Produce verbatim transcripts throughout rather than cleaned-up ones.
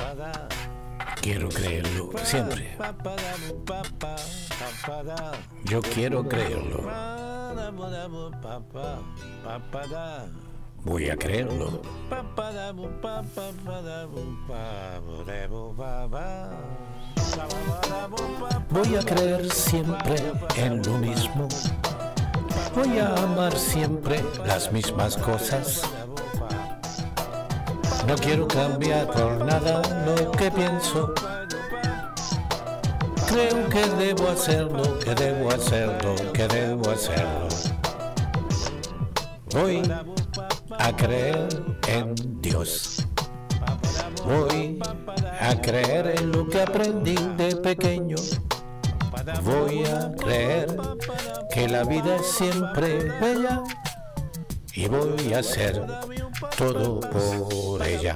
Quiero creerlo siempre. Yo quiero creerlo. Voy a creerlo. Voy a creer siempre en lo mismo. Voy a amar siempre las mismas cosas. No quiero cambiar por nada lo que pienso. Creo que debo hacerlo, que debo hacerlo, que debo hacerlo. Voy a creer en Dios. Voy a creer en lo que aprendí de pequeño. Voy a creer que la vida es siempre bella y voy a hacer todo por ella.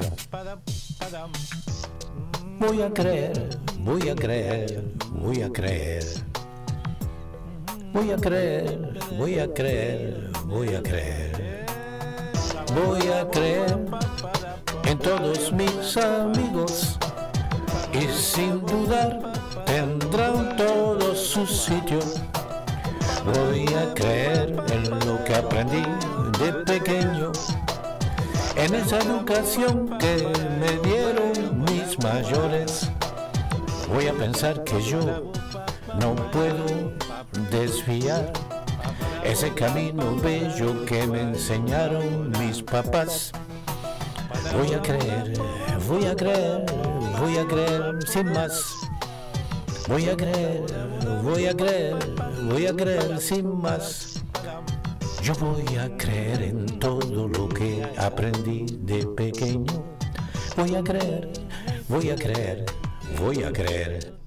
Voy a creer, voy a creer, voy a creer. Voy a creer, voy a creer, voy a creer. Voy a creer en todos mis amigos y sin dudar tendrán todos su sitio. Voy a creer en lo que aprendí de pequeño, en esa educación que me dieron mis mayores. Voy a pensar que yo no puedo desviar ese camino bello que me enseñaron mis papás. Voy a creer, voy a creer, voy a creer sin más. Voy a creer, voy a creer, voy a creer sin más. Yo voy a creer en todo lo que aprendí de pequeño. Voy a creer, voy a creer, voy a creer.